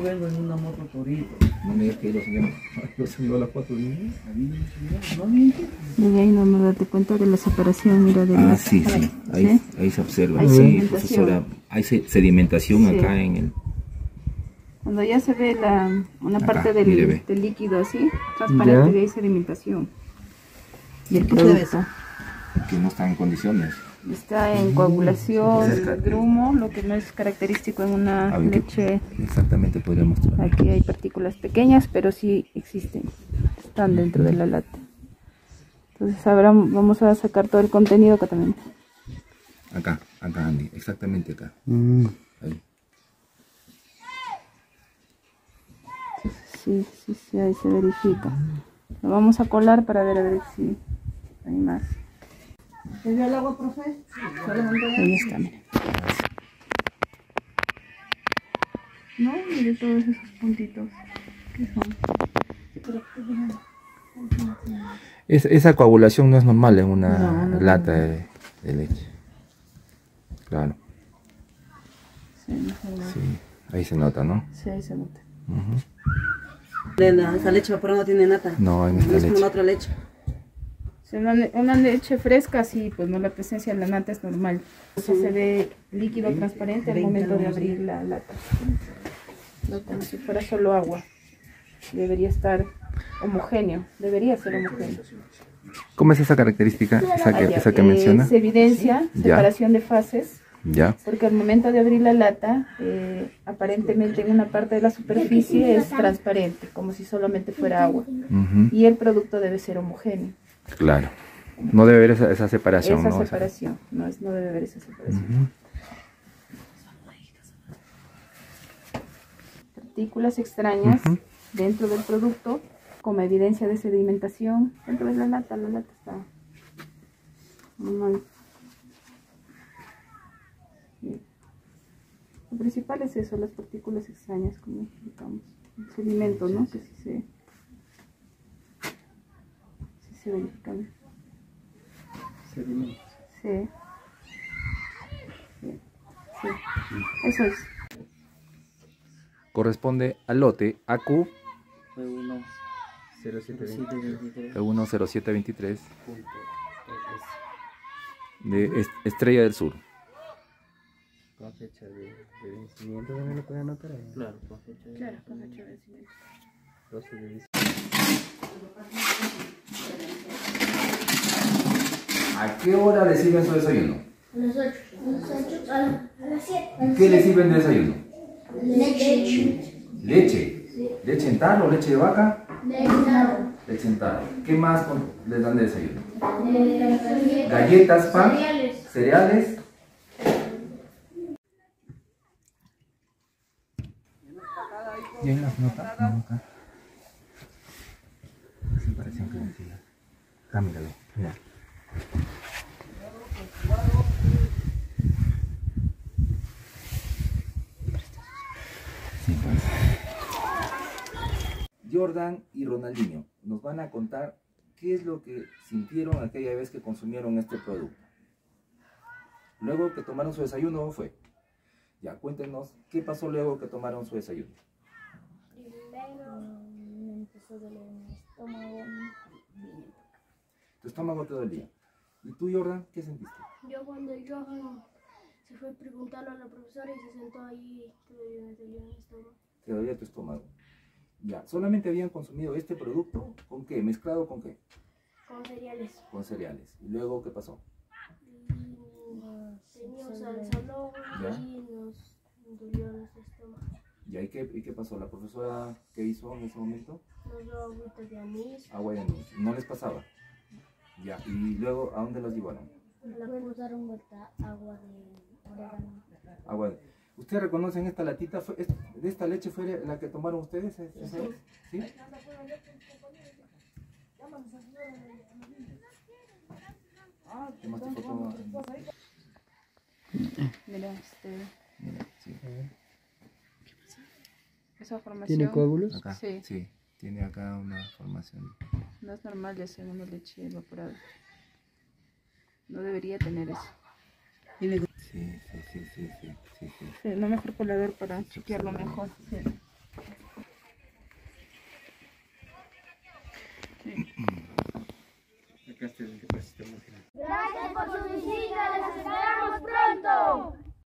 vengo en una moto Torito. No me digas que lo subió la foto, ¿no? Y ahí nomás date cuenta de la separación, mira, de la... Sí, sí, ahí se observa. Hay Sí, sedimentación. profesora, hay sedimentación Sí. acá en el... Cuando ya se ve una Acá, parte mire, ve. del líquido así, transparente, Ya. de ahí sedimentación. Y el ¿Qué se ve? producto que no está en condiciones. está en coagulación, Cerca. grumo, lo que no es característico en una A ver, ¿qué leche. exactamente podría mostrar? Aquí hay partículas pequeñas, pero sí existen, están dentro de la lata. Entonces ahora vamos a sacar todo el contenido acá también. Acá, Andy, exactamente acá. Ahí. Sí, ahí se verifica. Lo vamos a colar para ver si hay más. ¿Se vio el agua, profe? Ahí está, mira. No, mire todos esos puntitos. ¿Qué son? Esa coagulación no es normal en una No. lata de leche. Claro, Sí, sí, ahí se nota, ¿no? sí, ahí se nota. Esa leche pero no tiene nata. No, en No esta es como leche. la otra leche. Si una leche fresca, sí, pues no, la presencia de la nata es normal. Eso se ve líquido transparente al momento de abrir la lata. No como si fuera solo agua. Debería estar homogéneo, debería ser homogéneo. ¿Cómo es esa característica, esa que Ya, menciona? se evidencia Ya. separación de fases, Ya, porque al momento de abrir la lata, aparentemente en una parte de la superficie es transparente, como si solamente fuera agua. Y el producto debe ser homogéneo. claro. No debe haber esa separación, Esa ¿no? separación, no debe haber esa separación. Partículas extrañas dentro del producto, como evidencia de sedimentación dentro de la lata está normal. Bien. Lo principal es eso, las partículas extrañas, como explicamos. El sedimento, ¿no? Que sí se verifican. Sedimento. Sí. Bien. Sí. Eso es. Corresponde al lote AQ P1 0723. P10723 Punto de Estrella del Sur. con fecha de vencimiento también lo pueden anotar ahí. Claro, con fecha de Claro, con fecha de vencimiento. 12 de diciembre. ¿A qué hora le sirven su desayuno? A las 8. A las 7. ¿Qué le sirven de desayuno? Leche. ¿Leche? ¿Leche en tarro, leche de vaca? Leche. Leche en tarro. ¿Qué más les dan de desayuno? Galletas, pan, cereales. ¿Y en las notas? No, acá. Separación que decía. Acá, míralo, mira. Sí, pues. Jordan y Ronaldinho nos van a contar qué es lo que sintieron aquella vez que consumieron este producto. Luego que tomaron su desayuno, fue. Ya, cuéntenos qué pasó luego que tomaron su desayuno. Primero me empezó a doler mi estómago. Tu estómago te dolía. ¿Y tú, Jordan, qué sentiste? Yo cuando Johan se fue a preguntarlo a la profesora y se sentó ahí, todavía me dolía mi estómago. Te dolía tu estómago. Ya, ¿solamente habían consumido este producto? ¿Con qué? ¿Mezclado con qué? Con cereales. Con cereales. ¿Y luego qué pasó? Teníamos al salón ¿Ya? y nos dolió nuestro estómago. ¿Ya? ¿Y qué pasó? ¿La profesora qué hizo en ese momento? Nos dio agüita de anís. Agua de anís. ¿No les pasaba? Ya. ¿Y luego a dónde los llevaron? Nos daron vuelta agua de orégano. Agua de... ¿Ustedes reconocen esta latita? ¿De esta leche fue la que tomaron ustedes esa vez? ¿Sí? ¿Tomaste foto? Mira, Mira, sí. esa formación. ¿Tiene coágulos? Acá. Sí. Sí. Tiene acá una formación. No es normal de segunda leche evaporada. No debería tener eso. Sí. Sí, no mejor colador para chequearlo mejor. Sí. ustedes, gracias por asistir al Nacional. Gracias por su visita, les esperamos pronto.